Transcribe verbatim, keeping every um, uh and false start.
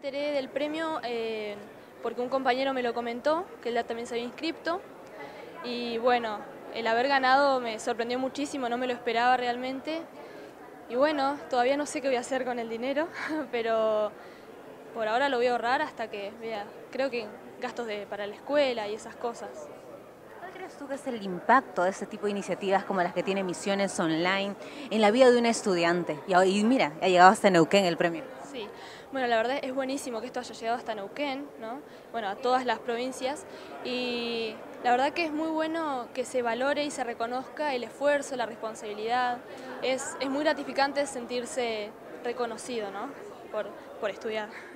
enteré del premio eh, porque un compañero me lo comentó, que él también se había inscrito. Y bueno, el haber ganado me sorprendió muchísimo, no me lo esperaba realmente. Y bueno, todavía no sé qué voy a hacer con el dinero, pero por ahora lo voy a ahorrar hasta que vea, creo que gastos de, para la escuela y esas cosas. ¿Cuál crees tú que es el impacto de este tipo de iniciativas como las que tiene Misiones Online en la vida de un estudiante? Y, a- y mira, ha llegado hasta Neuquén el premio. Sí, bueno, la verdad es buenísimo que esto haya llegado hasta Neuquén, ¿no? Bueno, a todas las provincias, y la verdad que es muy bueno que se valore y se reconozca el esfuerzo, la responsabilidad. Es, es muy gratificante sentirse reconocido, ¿no? Por, por estudiar.